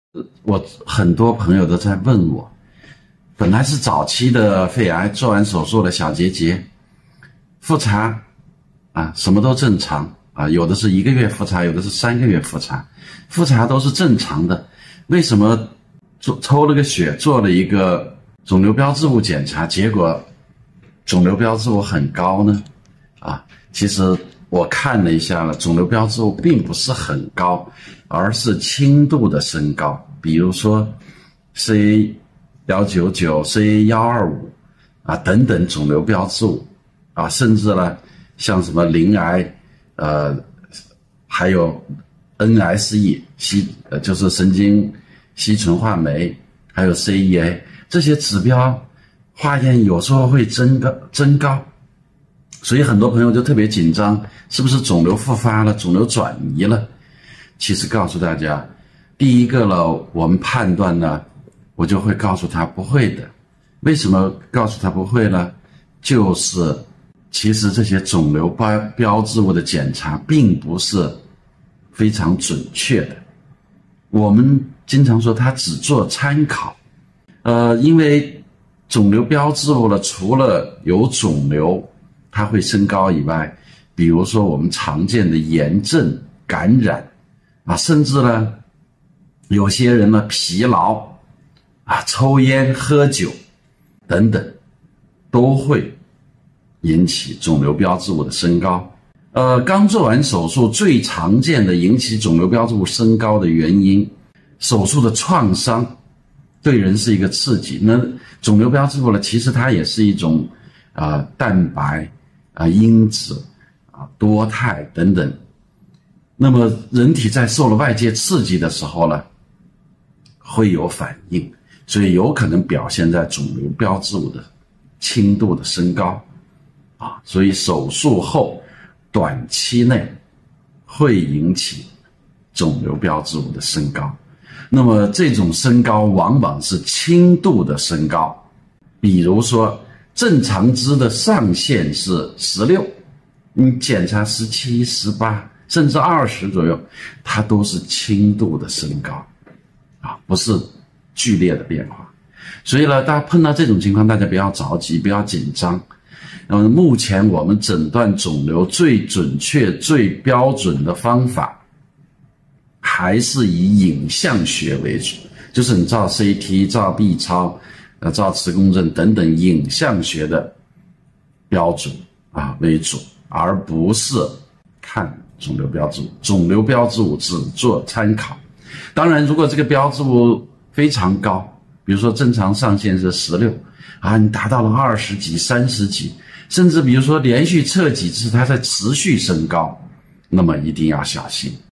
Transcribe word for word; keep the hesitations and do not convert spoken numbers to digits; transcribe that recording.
我很多朋友都在问我，本来是早期的肺癌，做完手术的小结节，复查啊，什么都正常啊，有的是一个月复查，有的是三个月复查，复查都是正常的，为什么做抽了个血，做了一个肿瘤标志物检查，结果肿瘤标志物很高呢？啊，其实我看了一下了，肿瘤标志物并不是很高，而是轻度的升高，比如说 C A 一九九、C A 一二五啊等等肿瘤标志物啊，甚至呢像什么鳞癌，呃，还有 N S E 硒呃就是神经硒醇化酶，还有 C E A 这些指标化验有时候会增高增高。所以很多朋友就特别紧张，是不是肿瘤复发了，肿瘤转移了？其实告诉大家，第一个了，我们判断呢，我就会告诉他不会的。为什么告诉他不会呢？就是其实这些肿瘤标标志物的检查并不是非常准确的。我们经常说它只做参考，呃，因为肿瘤标志物呢，除了有肿瘤它会升高以外，比如说我们常见的炎症、感染啊，甚至呢，有些人呢疲劳啊、抽烟、喝酒等等，都会引起肿瘤标志物的升高。呃，刚做完手术最常见的引起肿瘤标志物升高的原因，手术的创伤对人是一个刺激。那肿瘤标志物呢，其实它也是一种啊、呃、蛋白。啊，因子啊，多肽等等。那么人体在受了外界刺激的时候呢，会有反应，所以有可能表现在肿瘤标志物的轻度的升高啊，所以手术后短期内会引起肿瘤标志物的升高。那么这种升高往往是轻度的升高，比如说正常值的上限是十六，你检查十七、十八甚至二十左右，它都是轻度的升高啊，不是剧烈的变化。所以呢，大家碰到这种情况，大家不要着急，不要紧张。那么目前我们诊断肿瘤最准确、最标准的方法，还是以影像学为主，就是你照 C T、照 B 超。呃，照磁共振等等影像学的标准啊为主，而不是看肿瘤标志物。肿瘤标志物只做参考。当然，如果这个标志物非常高，比如说正常上限是十六啊，你达到了二十几、三十几，甚至比如说连续测几次它在持续升高，那么一定要小心。